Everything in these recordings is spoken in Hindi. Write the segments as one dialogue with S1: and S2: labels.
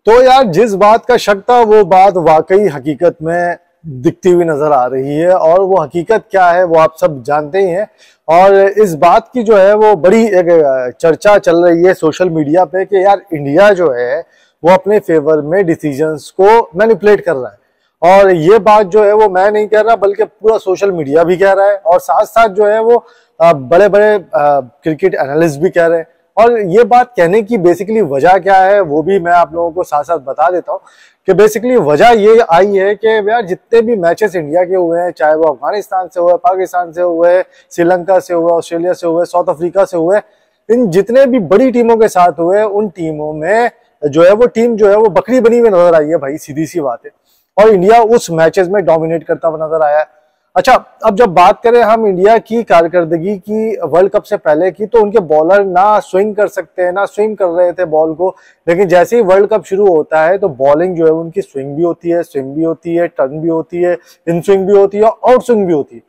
S1: तो यार जिस बात का शक था वो बात वाकई हकीकत में दिखती हुई नजर आ रही है, और वो हकीकत क्या है वो आप सब जानते ही हैं। और इस बात की जो है वो बड़ी एक चर्चा चल रही है सोशल मीडिया पे कि यार इंडिया जो है वो अपने फेवर में डिसीजंस को मैनिपुलेट कर रहा है। और ये बात जो है वो मैं नहीं कह रहा बल्कि पूरा सोशल मीडिया भी कह रहा है, और साथ साथ जो है वो बड़े बड़े क्रिकेट एनालिस्ट भी कह रहे हैं। और ये बात कहने की बेसिकली वजह क्या है वो भी मैं आप लोगों को साथ साथ बता देता हूँ कि बेसिकली वजह ये आई है कि यार जितने भी मैचेस इंडिया के हुए हैं, चाहे वो अफगानिस्तान से हुए, पाकिस्तान से हुए, श्रीलंका से हुए, ऑस्ट्रेलिया से हुए, साउथ अफ्रीका से हुए, इन जितने भी बड़ी टीमों के साथ हुए उन टीमों में जो है वो टीम जो है वो बकरी बनी हुई नजर आई है भाई, सीधी सी बात है। और इंडिया उस मैचेस में डोमिनेट करता हुआ नजर आया है। अच्छा, अब जब बात करें हम इंडिया की कारकर्दगी की वर्ल्ड कप से पहले की, तो उनके बॉलर ना स्विंग कर सकते हैं, ना स्विंग कर रहे थे बॉल को। लेकिन जैसे ही वर्ल्ड कप शुरू होता है तो बॉलिंग जो है उनकी स्विंग भी होती है, स्विंग भी होती है, टर्न भी होती है, इन स्विंग भी होती है, आउट स्विंग भी होती है।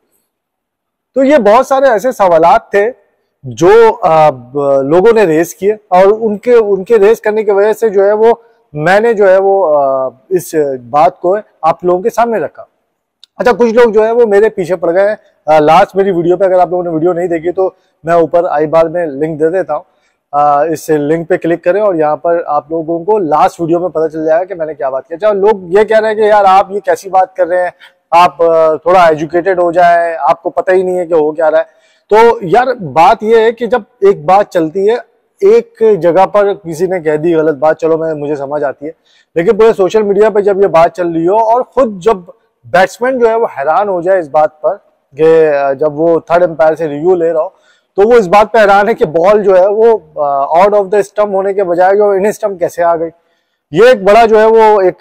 S1: तो ये बहुत सारे ऐसे सवालात थे जो लोगों ने रेस किए, और उनके रेस करने की वजह से जो है वो मैंने जो है वो इस बात को आप लोगों के सामने रखा। अच्छा, कुछ लोग जो है वो मेरे पीछे पड़ गए हैं। लास्ट मेरी वीडियो पे अगर आप लोगों ने वीडियो नहीं देखी तो मैं ऊपर आई बार में लिंक दे देता हूँ, इस लिंक पे क्लिक करें और यहाँ पर आप लोगों को लास्ट वीडियो में पता चल जाएगा कि मैंने क्या बात की। अच्छा, लोग ये कह रहे हैं कि यार आप ये कैसी बात कर रहे हैं, आप थोड़ा एजुकेटेड हो जाए, आपको पता ही नहीं है कि हो क्या रहा है। तो यार बात यह है कि जब एक बात चलती है, एक जगह पर किसी ने कह दी गलत बात, चलो मुझे समझ आती है, लेकिन पूरे सोशल मीडिया पे जब ये बात चल रही हो और खुद जब बैट्समैन जो है वो हैरान हो जाए इस बात पर कि जब वो थर्ड एम्पायर से रिव्यू ले रहा हो, तो वो इस बात पे हैरान है कि बॉल जो है वो आउट ऑफ द स्टंप होने के बजाय जो इन स्टंप कैसे आ गई। ये एक बड़ा जो है वो एक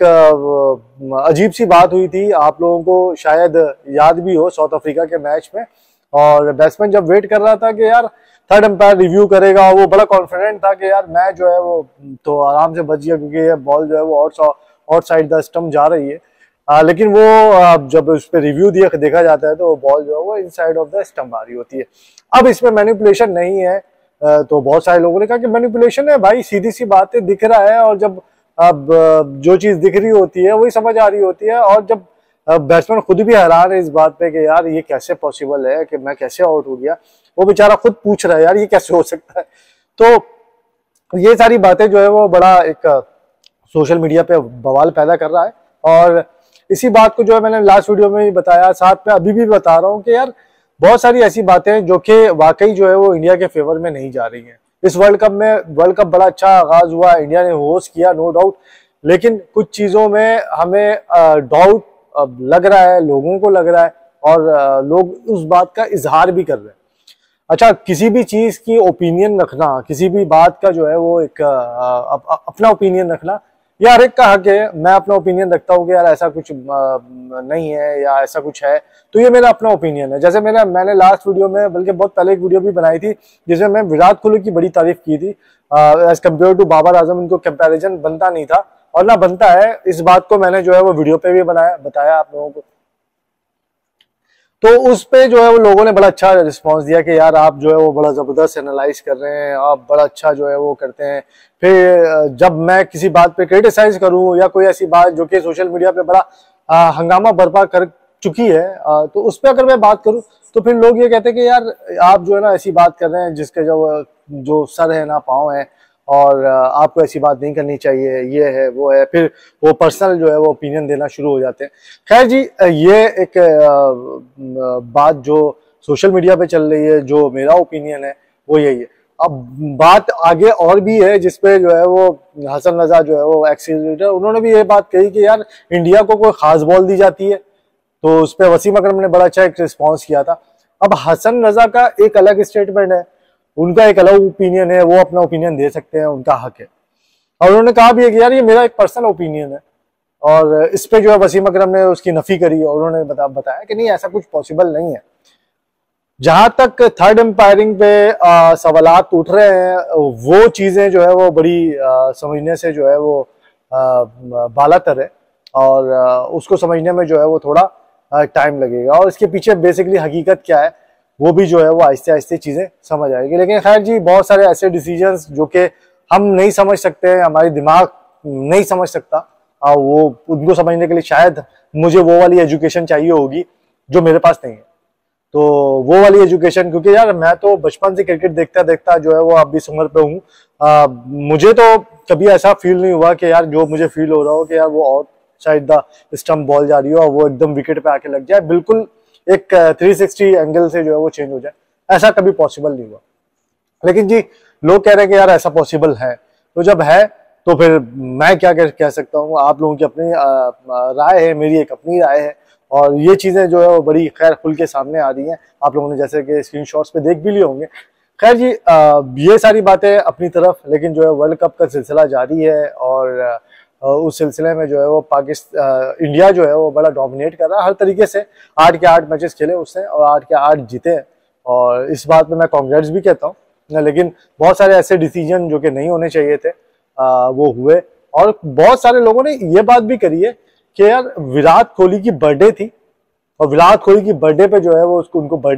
S1: अजीब सी बात हुई थी। आप लोगों को शायद याद भी हो साउथ अफ्रीका के मैच में, और बैट्समैन जब वेट कर रहा था कि यार थर्ड एम्पायर रिव्यू करेगा, वो बड़ा कॉन्फिडेंट था कि यार मैच जो है वो तो आराम से बच गया क्योंकि ये बॉल जो है वो आउट साइड द स्टंप जा रही है। लेकिन वो जब उस पर रिव्यू देखा जाता है तो बॉल जो है वो इनसाइड ऑफ द स्टंप आ रही होती है। अब इसमें मैनिपुलेशन नहीं है, तो बहुत सारे लोगों ने कहा कि मैनिपुलेशन है भाई, सीधी सी बात है, दिख रहा है, और जब अब जो चीज दिख रही होती है वही समझ आ रही होती है। और जब बैट्समैन खुद भी हैरान है इस बात पे कि यार ये कैसे पॉसिबल है कि मैं कैसे आउट हो गया, वो बेचारा खुद पूछ रहा है यार ये कैसे हो सकता है। तो ये सारी बातें जो है वो बड़ा एक सोशल मीडिया पे बवाल पैदा कर रहा है, और इसी बात को जो है मैंने लास्ट वीडियो में भी बताया, साथ में अभी भी बता रहा हूँ कि यार बहुत सारी ऐसी बातें हैं जो कि वाकई जो है वो इंडिया के फेवर में नहीं जा रही हैं। इस वर्ल्ड कप बड़ा अच्छा आगाज हुआ, इंडिया ने होस्ट किया, नो डाउट, लेकिन कुछ चीजों में हमें डाउट लग रहा है, लोगों को लग रहा है, और लोग उस बात का इजहार भी कर रहे हैं। अच्छा, किसी भी चीज की ओपिनियन रखना, किसी भी बात का जो है वो एक अपना ओपिनियन रखना, ये हर एक का हक है। मैं अपना ओपिनियन रखता हूँ कि यार ऐसा कुछ नहीं है या ऐसा कुछ है, तो ये मेरा अपना ओपिनियन है। जैसे मैंने लास्ट वीडियो में, बल्कि बहुत पहले एक वीडियो भी बनाई थी जिसमें मैं विराट कोहली की बड़ी तारीफ की थी as compare to Babar Azam. इनको कंपैरिजन बनता नहीं था और ना बनता है, इस बात को मैंने जो है वो वीडियो पे भी बताया आप लोगों को। तो उस पे जो है वो लोगों ने बड़ा अच्छा रिस्पांस दिया कि यार आप जो है वो बड़ा जबरदस्त एनालाइज कर रहे हैं, आप बड़ा अच्छा जो है वो करते हैं। फिर जब मैं किसी बात पे क्रिटिसाइज करूं या कोई ऐसी बात जो कि सोशल मीडिया पे बड़ा हंगामा बर्पा कर चुकी है, तो उस पर अगर मैं बात करूं तो फिर लोग ये कहते हैं कि यार आप जो है ना ऐसी बात कर रहे हैं जिसके जो सर है ना पाँव है, और आपको ऐसी बात नहीं करनी चाहिए, ये है वो है। फिर वो पर्सनल जो है वो ओपिनियन देना शुरू हो जाते हैं। खैर जी, ये एक बात जो सोशल मीडिया पे चल रही है, जो मेरा ओपिनियन है वो यही है। अब बात आगे और भी है जिसपे जो है वो हसन रजा जो है वो एक्सीटर, उन्होंने भी ये बात कही कि यार इंडिया को कोई खास बॉल दी जाती है, तो उस पर वसीम अकरम ने बड़ा अच्छा एक रिस्पॉन्स किया था। अब हसन रजा का एक अलग स्टेटमेंट है, उनका एक अलग ओपिनियन है, वो अपना ओपिनियन दे सकते हैं, उनका हक है। और उन्होंने कहा भी है कि यार ये मेरा एक पर्सनल ओपिनियन है, और इस पे जो है वसीम अकरम ने उसकी नफी करी और उन्होंने बताया कि नहीं ऐसा कुछ पॉसिबल नहीं है। जहां तक थर्ड एम्पायरिंग पे सवालात उठ रहे हैं, वो चीजें जो है वो बड़ी समझने से जो है वो बालातर है, और उसको समझने में जो है वो थोड़ा टाइम लगेगा, और इसके पीछे बेसिकली हकीकत क्या है वो भी जो है वो आहिस्ते आहिस्ते चीजें समझ आएगी। लेकिन खैर जी, बहुत सारे ऐसे डिसीजंस जो कि हम नहीं समझ सकते हैं, हमारे दिमाग नहीं समझ सकता, वो उनको समझने के लिए शायद मुझे वो वाली एजुकेशन चाहिए होगी जो मेरे पास नहीं है। तो वो वाली एजुकेशन, क्योंकि यार मैं तो बचपन से क्रिकेट देखता देखता जो है वो अब इस उम्र पे हूँ, मुझे तो कभी ऐसा फील नहीं हुआ कि यार जो मुझे फील हो रहा हो कि यार वो outside the stump ball जा रही हो और वो एकदम विकेट पे आके लग जाए, बिल्कुल एक 360 एंगल से जो है वो चेंज हो जाए, ऐसा कभी पॉसिबल नहीं हुआ। लेकिन जी लोग कह रहे हैं कि यार ऐसा पॉसिबल है, तो जब है तो फिर मैं क्या कह सकता हूँ, आप लोगों की अपनी राय है, मेरी एक अपनी राय है, और ये चीजें जो है वो बड़ी खैर खुल के सामने आ रही हैं, आप लोगों ने जैसे कि स्क्रीनशॉट्स पे देख भी लिए होंगे। खैर जी ये सारी बातें अपनी तरफ, लेकिन जो है वर्ल्ड कप का सिलसिला जारी है और उस सिलसिले में जो है वो इंडिया जो है वो बड़ा डोमिनेट कर रहा है हर तरीके से। 8 के 8 मैचेस खेले उसने और 8 के 8 जीते हैं, और इस बात में मैं कांग्रेट्स भी कहता हूँ। लेकिन बहुत सारे ऐसे डिसीजन जो कि नहीं होने चाहिए थे वो हुए, और बहुत सारे लोगों ने ये बात भी करी है कि यार विराट कोहली की बर्थडे थी और विराट कोहली की बर्थडे पे जो है वो उसको उनको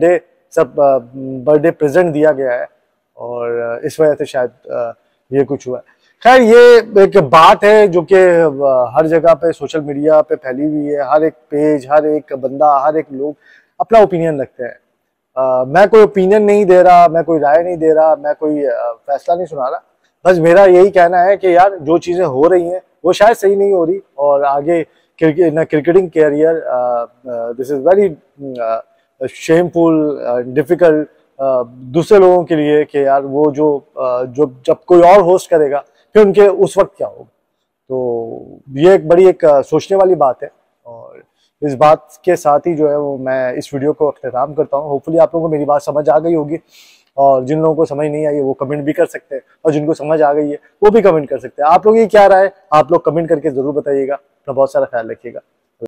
S1: बर्थडे प्रेजेंट दिया गया है, और इस वजह से शायद ये कुछ हुआ है। खैर ये एक बात है जो कि हर जगह पे सोशल मीडिया पे फैली हुई है, हर एक पेज, हर एक बंदा, हर एक लोग अपना ओपिनियन रखते हैं। मैं कोई ओपिनियन नहीं दे रहा, मैं कोई राय नहीं दे रहा, मैं कोई फैसला नहीं सुना रहा, बस मेरा यही कहना है कि यार जो चीजें हो रही हैं वो शायद सही नहीं हो रही, और आगे cricketing career this is very shameful, difficult दूसरे लोगों के लिए कि यार वो जो जब कोई और होस्ट करेगा फिर उनके उस वक्त क्या होगा। तो ये एक बड़ी सोचने वाली बात है, और इस बात के साथ ही जो है वो मैं इस वीडियो को अख्तिताम करता हूँ। होपफुली आप लोगों को मेरी बात समझ आ गई होगी, और जिन लोगों को समझ नहीं आई है वो कमेंट भी कर सकते हैं, और जिनको समझ आ गई है वो भी कमेंट कर सकते हैं। आप लोग ये क्या राय है, आप लोग कमेंट करके जरूर बताइएगा। अपना बहुत सारा ख्याल रखिएगा।